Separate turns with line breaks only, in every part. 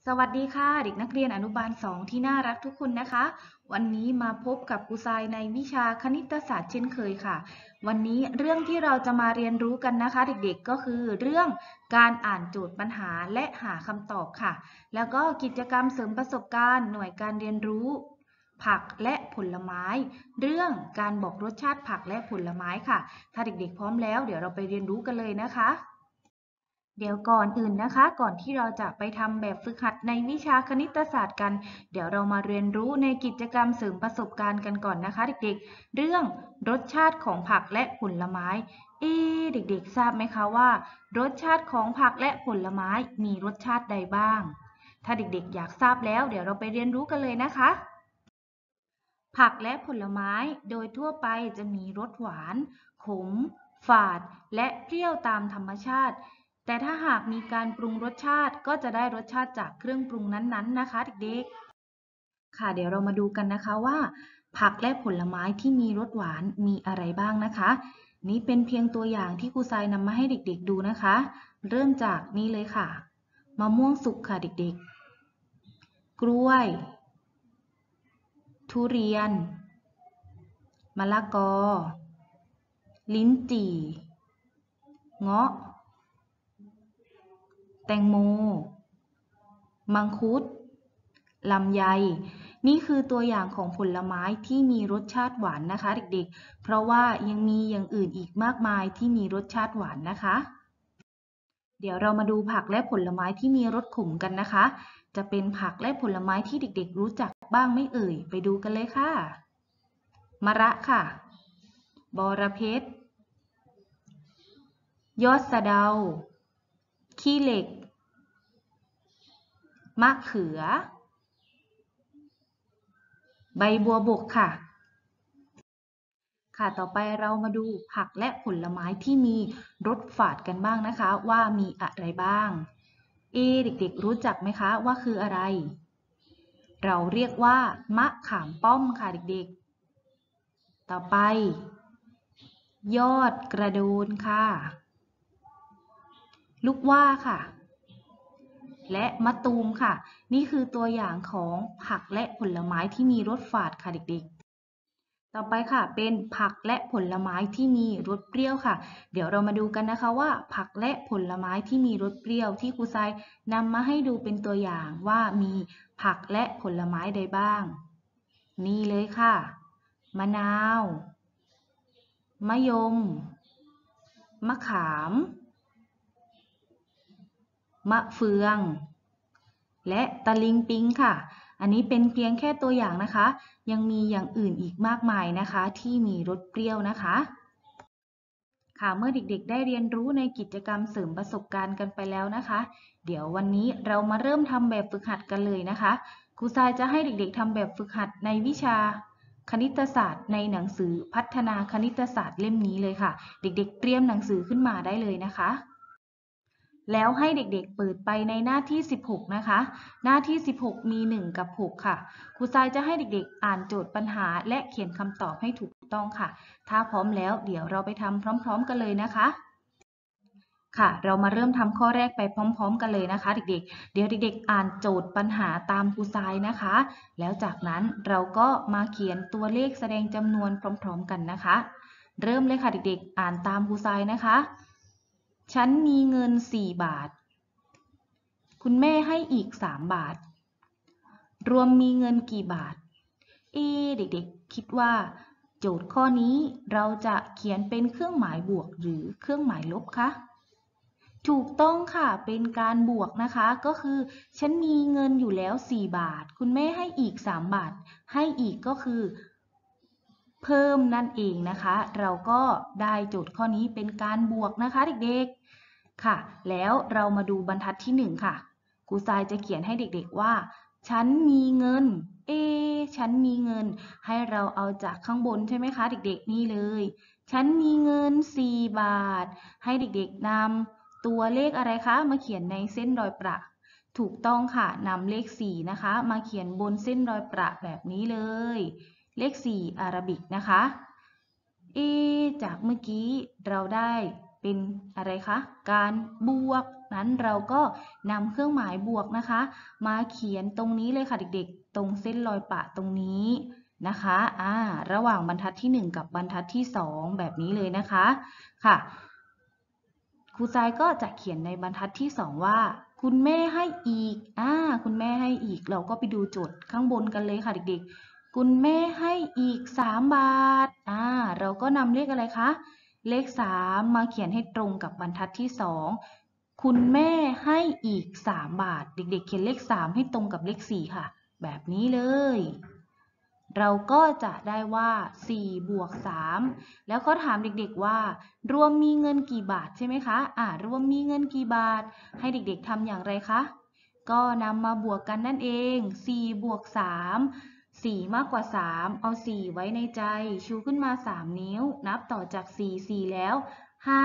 สวัสดีค่ะเด็กนักเรียนอนุบาล2ที่น่ารักทุกคนนะคะวันนี้มาพบกับครูทรายในวิชาคณิตศาสตร์เช่นเคยค่ะวันนี้เรื่องที่เราจะมาเรียนรู้กันนะคะเด็กๆก็คือเรื่องการอ่านโจทย์ปัญหาและหาคำตอบค่ะแล้วก็กิจกรรมเสริมประสบการณ์หน่วยการเรียนรู้ผักและผลไม้เรื่องการบอกรสชาติผักและผลไม้ค่ะถ้าเด็กๆพร้อมแล้วเดี๋ยวเราไปเรียนรู้กันเลยนะคะเดี๋ยวก่อนอื่นนะคะก่อนที่เราจะไปทำแบบฝึกหัดในวิชาคณิตศาสตร์กันเดี๋ยวเรามาเรียนรู้ในกิจกรรมเสริมประสบการณ์กันก่อนนะคะเด็กๆเรื่องรสชาติของผักและผลไม้เด็กๆทราบไหมคะว่ารสชาติของผักและผลไม้มีรสชาติใดบ้างถ้าเด็กๆอยากทราบแล้วเดี๋ยวเราไปเรียนรู้กันเลยนะคะผักและผลไม้โดยทั่วไปจะมีรสหวานขมฝาดและเปรี้ยวตามธรรมชาติแต่ถ้าหากมีการปรุงรสชาติก็จะได้รสชาติจากเครื่องปรุงนั้นๆนะคะเด็กๆค่ะเดี๋ยวเรามาดูกันนะคะว่าผักและผลไม้ที่มีรสหวานมีอะไรบ้างนะคะนี่เป็นเพียงตัวอย่างที่ครูทรายนำมาให้เด็กๆดูนะคะเริ่มจากนี่เลยค่ะมะม่วงสุกค่ะเด็กๆกล้วยทุเรียนมะละกอลิ้นจี่เงาะแตงโมมังคุดลำไยนี่คือตัวอย่างของผลไม้ที่มีรสชาติหวานนะคะเด็กๆเพราะว่ายังมีอย่างอื่นอีกมากมายที่มีรสชาติหวานนะคะเดี๋ยวเรามาดูผักและผลไม้ที่มีรสขมกันนะคะจะเป็นผักและผลไม้ที่เด็กๆรู้จักบ้างไหมเอ่ยไปดูกันเลยค่ะมะระค่ะบอระเพ็ดยอดสะเดาขี้เหล็กมะเขือใบบัวบกค่ะต่อไปเรามาดูผักและผลไม้ที่มีรสฝาดกันบ้างนะคะว่ามีอะไรบ้างเด็กๆรู้จักไหมคะว่าคืออะไรเราเรียกว่ามะขามป้อมค่ะเด็กๆต่อไปยอดกระโดนค่ะลูกว่าค่ะและมะตูมค่ะนี่คือตัวอย่างของผักและผลไม้ที่มีรสฝาดค่ะเด็กๆต่อไปค่ะเป็นผักและผลไม้ที่มีรสเปรี้ยวค่ะเดี๋ยวเรามาดูกันนะคะว่าผักและผลไม้ที่มีรสเปรี้ยวที่ครูทรายนำมาให้ดูเป็นตัวอย่างว่ามีผักและผลไม้ใดบ้างนี่เลยค่ะมะนาวมะยมมะขามมะเฟืองและตะลิงปิงค่ะอันนี้เป็นเพียงแค่ตัวอย่างนะคะยังมีอย่างอื่นอีกมากมายนะคะที่มีรสเปรี้ยวนะคะเมื่อเด็กๆได้เรียนรู้ในกิจกรรมเสริมประสบการณ์กันไปแล้วนะคะเดี๋ยววันนี้เรามาเริ่มทำแบบฝึกหัดกันเลยนะคะครูทรายจะให้เด็กๆทำแบบฝึกหัดในวิชาคณิตศาสตร์ในหนังสือพัฒนาคณิตศาสตร์เล่มนี้เลยค่ะเด็กๆเตรียมหนังสือขึ้นมาได้เลยนะคะ แล้วให้เด็กๆเปิดไปในหน้าที่16นะคะหน้าที่16มี1กับ6ค่ะครูทรายจะให้เด็กๆอ่านโจทย์ปัญหาและเขียนคำตอบให้ถูกต้องค่ะถ้าพร้อมแล้วเดี๋ยวเราไปทำพร้อมๆกันเลยนะคะเรามาเริ่มทำข้อแรกไปพร้อมๆกันเลยนะคะเด็กๆเดี๋ยวเด็กๆอ่านโจทย์ปัญหาตามครูทรายนะคะแล้วจากนั้นเราก็มาเขียนตัวเลขแสดงจำนวนพร้อมๆกันนะคะเริ่มเลยค่ะเด็กๆอ่านตามครูทรายนะคะฉันมีเงิน4 บาท คุณแม่ให้อีก3 บาท รวมมีเงินกี่บาทเด็กๆคิดว่าโจทย์ข้อนี้เราจะเขียนเป็นเครื่องหมายบวกหรือเครื่องหมายลบคะถูกต้องค่ะเป็นการบวกนะคะก็คือฉันมีเงินอยู่แล้ว4 บาทคุณแม่ให้อีก3 บาทให้อีกก็คือเพิ่มนั่นเองนะคะเราก็ได้โจทย์ข้อนี้เป็นการบวกนะคะเด็กๆแล้วเรามาดูบรรทัดที่1ค่ะครูทรายจะเขียนให้เด็กๆว่าฉันมีเงินฉันมีเงินให้เราเอาจากข้างบนใช่ไหมคะเด็กๆนี่เลยฉันมีเงิน4 บาทให้เด็กๆนำตัวเลขอะไรคะมาเขียนในเส้นรอยประถูกต้องค่ะนำเลข4นะคะมาเขียนบนเส้นรอยประแบบนี้เลยเลข4อาราบิกนะคะจากเมื่อกี้เราได้เป็นอะไรคะการบวกนั้นเราก็นำเครื่องหมายบวกนะคะมาเขียนตรงนี้เลยค่ะเด็กๆตรงเส้นรอยปะตรงนี้นะคะระหว่างบรรทัดที่1กับบรรทัดที่2แบบนี้เลยนะคะค่ะครูทรายก็จะเขียนในบรรทัดที่2ว่าคุณแม่ให้อีกคุณแม่ให้อีกเราก็ไปดูโจทย์ข้างบนกันเลยค่ะเด็กๆคุณแม่ให้อีก3 บาทเราก็นำเลขอะไรคะเลข3มาเขียนให้ตรงกับบรรทัดที่2คุณแม่ให้อีก3 บาทเด็กๆเขียนเลข3ให้ตรงกับเลข4ค่ะแบบนี้เลยเราก็จะได้ว่า4บวก3แล้วเขาถามเด็กๆว่ารวมมีเงินกี่บาทใช่ไหมคะรวมมีเงินกี่บาทให้เด็กๆทำอย่างไรคะก็นำมาบวกกันนั่นเอง4บวก3 4มากกว่า3เอา4ไว้ในใจชูขึ้นมา3นิ้วนับต่อจาก4แล้ว5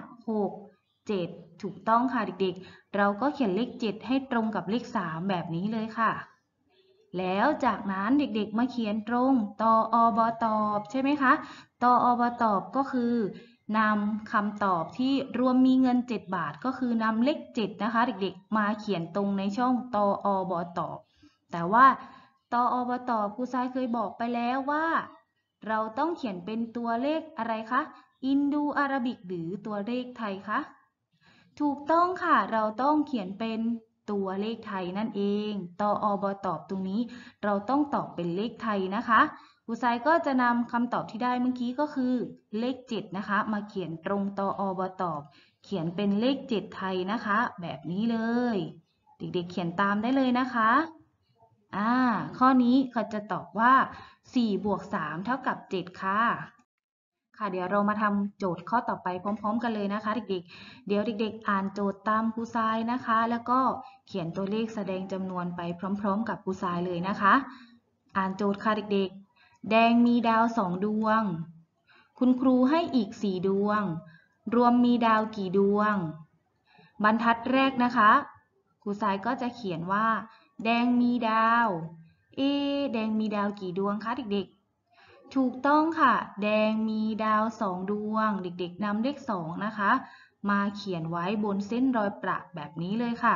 6 7ถูกต้องค่ะเด็กๆเราก็เขียนเลข7ให้ตรงกับเลข3แบบนี้เลยค่ะแล้วจากนั้นเด็กๆมาเขียนตรงตอบตอบใช่ไหมคะตอบตอบก็คือนำคำตอบที่รวมมีเงิน7 บาทก็คือนำเลข7นะคะเด็กๆมาเขียนตรงในช่องตอบตอบแต่ว่าตอบตอบครูทรายเคยบอกไปแล้วว่าเราต้องเขียนเป็นตัวเลขอะไรคะอินโดอาราบิกหรือตัวเลขไทยคะถูกต้องค่ะเราต้องเขียนเป็นตัวเลขไทยนั่นเองตอบตอบตรงนี้เราต้องตอบเป็นเลขไทยนะคะครูทรายก็จะนำคำตอบที่ได้เมื่อกี้ก็คือเลข7นะคะมาเขียนตรงตอบตอบเขียนเป็นเลข7ไทยนะคะแบบนี้เลยเด็กๆเขียนตามได้เลยนะคะข้อนี้เขาจะตอบว่า4บวก3เท่ากับ7ค่ะเดี๋ยวเรามาทำโจทย์ข้อต่อไปพร้อมๆกันเลยนะคะเด็กๆเดี๋ยวเด็กๆอ่านโจทย์ตามครูทรายนะคะแล้วก็เขียนตัวเลขแสดงจำนวนไปพร้อมๆกับครูทรายเลยนะคะอ่านโจทย์ค่ะเด็กๆแดงมีดาว2 ดวงคุณครูให้อีก4 ดวงรวมมีดาวกี่ดวงบรรทัดแรกนะคะครูทรายก็จะเขียนว่าแดงมีดาวแดงมีดาวกี่ดวงคะเด็กๆถูกต้องค่ะแดงมีดาว2 ดวงเด็กๆนำเลข2นะคะมาเขียนไว้บนเส้นรอยประแบบนี้เลยค่ะ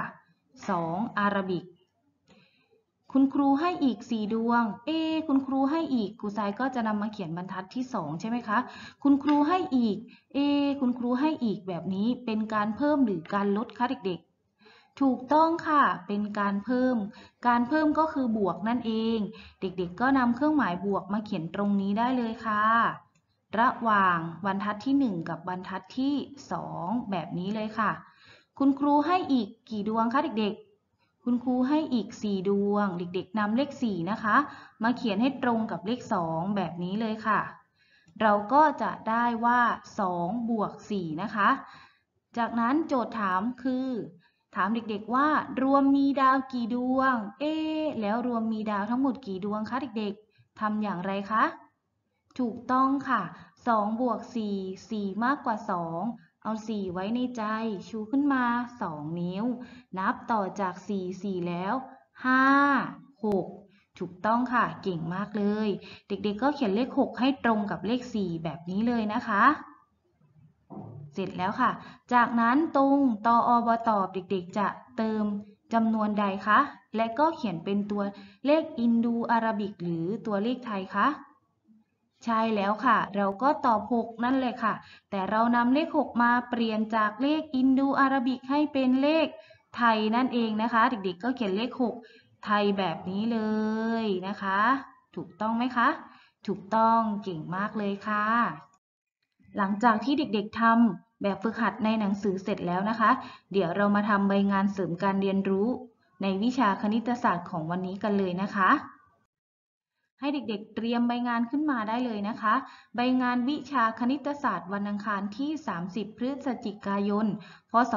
2อาราบิกคุณครูให้อีก4 ดวงคุณครูให้อีกครูทรายก็จะนำมาเขียนบรรทัดที่2ใช่ไหมคะคุณครูให้อีกคุณครูให้อีกแบบนี้เป็นการเพิ่มหรือการลดคะเด็กๆถูกต้องค่ะเป็นการเพิ่มก็คือบวกนั่นเองเด็กๆก็นำเครื่องหมายบวกมาเขียนตรงนี้ได้เลยค่ะระหว่างบรรทัดที่1กับบรรทัดที่2แบบนี้เลยค่ะคุณครูให้อีกกี่ดวงคะเด็กๆคุณครูให้อีก4 ดวงเด็กๆนำเลข4นะคะมาเขียนให้ตรงกับเลข2แบบนี้เลยค่ะเราก็จะได้ว่า2บวก4นะคะจากนั้นโจทย์ถามคือถามเด็กๆว่ารวมมีดาวกี่ดวงแล้วรวมมีดาวทั้งหมดกี่ดวงคะเด็กๆทำอย่างไรคะถูกต้องค่ะ2บวก4 4มากกว่า2เอา4ไว้ในใจชูขึ้นมา2 นิ้วนับต่อจาก4แล้ว5 6ถูกต้องค่ะเก่งมากเลยเด็กๆก็เขียนเลข6ให้ตรงกับเลข4แบบนี้เลยนะคะเสร็จแล้วค่ะจากนั้นตรงตอบตอบเด็กๆจะเติมจำนวนใดคะและก็เขียนเป็นตัวเลขอินโดอาราบิกหรือตัวเลขไทยคะใช่แล้วค่ะเราก็ตอบ6นั่นเลยค่ะแต่เรานำเลข6มาเปลี่ยนจากเลขอินโดอาราบิกให้เป็นเลขไทยนั่นเองนะคะเด็กๆก็เขียนเลข6ไทยแบบนี้เลยนะคะถูกต้องไหมคะถูกต้องเก่งมากเลยค่ะหลังจากที่เด็กๆทำแบบฝึกหัดในหนังสือเสร็จแล้วนะคะเดี๋ยวเรามาทำใบงานเสริมการเรียนรู้ในวิชาคณิตศาสตร์ของวันนี้กันเลยนะคะให้เด็กๆเตรียมใบงานขึ้นมาได้เลยนะคะใบงานวิชาคณิตศาสตร์วันอังคารที่30พฤศจิกายนพศ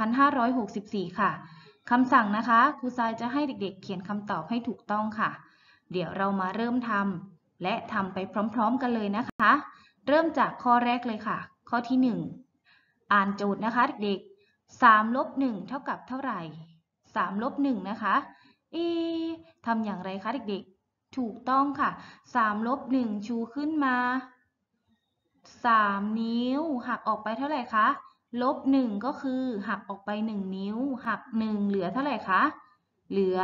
2564ค่ะคำสั่งนะคะครูทรายจะให้เด็กๆเขียนคำตอบให้ถูกต้องค่ะเดี๋ยวเรามาเริ่มทำและทำไปพร้อมๆกันเลยนะคะเริ่มจากข้อแรกเลยค่ะข้อที่1อ่านโจทย์นะคะเด็กๆ3ลบ1เท่ากับเท่าไหร่3ลบ1นะคะทำอย่างไรคะเด็กๆถูกต้องค่ะ3ลบ1ชูขึ้นมา3 นิ้วหักออกไปเท่าไหร่คะลบ1ก็คือหักออกไป1นิ้วหัก1เหลือเท่าไหร่คะเหลือ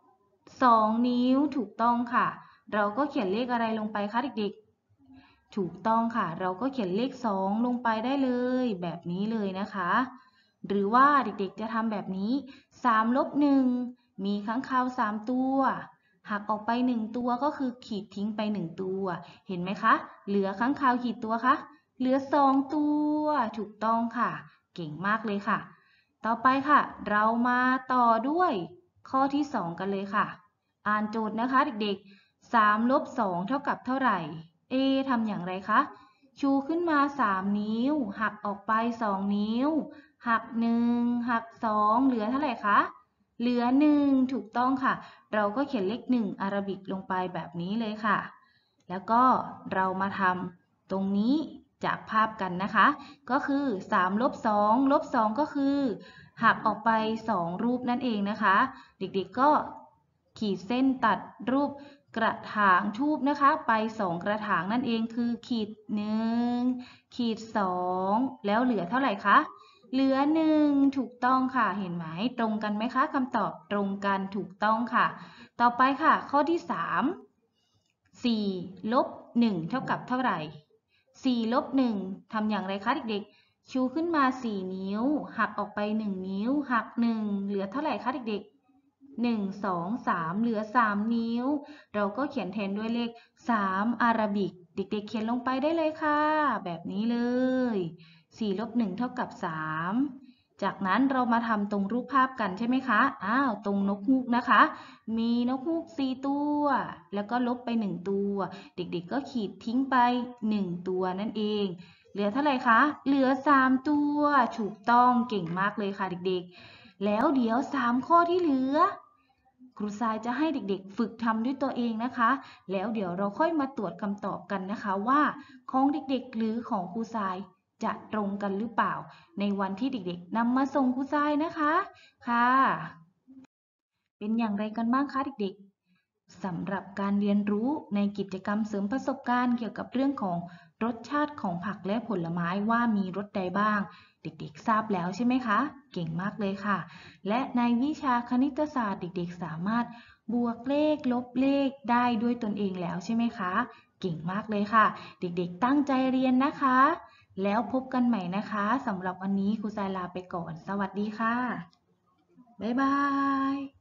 2นิ้วถูกต้องค่ะเราก็เขียนเลขอะไรลงไปคะเด็กๆถูกต้องค่ะเราก็เขียนเลข2ลงไปได้เลยแบบนี้เลยนะคะหรือว่าเด็กๆจะทำแบบนี้3ลบ1มีค้างคาว3ตัวหักออกไป1ตัวก็คือขีดทิ้งไป1ตัวเห็นไหมคะเหลือค้างคาวกี่ตัวคะเหลือ2ตัวถูกต้องค่ะเก่งมากเลยค่ะต่อไปค่ะเรามาต่อด้วยข้อที่2กันเลยค่ะอ่านโจทย์นะคะเด็กๆ3ลบ2เท่ากับเท่าไหร่ทำอย่างไรคะชูขึ้นมา3นิ้วหักออกไป2นิ้วหัก1หัก2เหลือเท่าไหร่คะเหลือ1ถูกต้องค่ะเราก็เขียนเลข1อาราบิกลงไปแบบนี้เลยค่ะแล้วก็เรามาทำตรงนี้จากภาพกันนะคะก็คือ3ลบ2ลบ2ก็คือหักออกไป2รูปนั่นเองนะคะเด็กๆก็ขีดเส้นตัดรูปกระถางทูบนะคะไป2กระถางนั่นเองคือขีด1ขีด2แล้วเหลือเท่าไหร่คะเหลือ1ถูกต้องค่ะเห็นไหมตรงกันไหมคะคำตอบตรงกันถูกต้องค่ะต่อไปค่ะข้อที่3 4ลบ1เท่ากับเท่าไหร่4ลบ1ทำอย่างไรคะเด็กๆชูขึ้นมา4นิ้วหักออกไป1นิ้วหัก1เหลือเท่าไหร่คะเด็กๆ1 2 3เหลือ3นิ้วเราก็เขียนแทนด้วยเลข3อาราบิกเด็กๆเขียนลงไปได้เลยค่ะแบบนี้เลย4ลบ1เท่ากับ3จากนั้นเรามาทำตรงรูปภาพกันใช่ไหมคะตรงนกฮูกนะคะมีนกฮูก4ตัวแล้วก็ลบไป1ตัวเด็กๆก็ขีดทิ้งไป1ตัวนั่นเองเหลือเท่าไหร่คะเหลือ3ตัวถูกต้องเก่งมากเลยค่ะเด็กๆแล้วเดี๋ยว3ข้อที่เหลือครูทรายจะให้เด็กๆฝึกทำด้วยตัวเองนะคะแล้วเดี๋ยวเราค่อยมาตรวจคำตอบกันนะคะว่าของเด็กๆหรือของครูทรายจะตรงกันหรือเปล่าในวันที่เด็กๆนำมาส่งครูทรายนะคะค่ะเป็นอย่างไรกันบ้างคะเด็กๆสำหรับการเรียนรู้ในกิจกรรมเสริมประสบการณ์เกี่ยวกับเรื่องของรสชาติของผักและผลไม้ว่ามีรสใดบ้างเด็กๆทราบแล้วใช่ไหมคะเก่งมากเลยค่ะและในวิชาคณิตศาสตร์เด็กๆสามารถบวกเลขลบเลขได้ด้วยตนเองแล้วใช่ไหมคะเก่งมากเลยค่ะเด็กๆตั้งใจเรียนนะคะแล้วพบกันใหม่นะคะสำหรับวันนี้ครูทรายลาไปก่อนสวัสดีค่ะบ๊ายบาย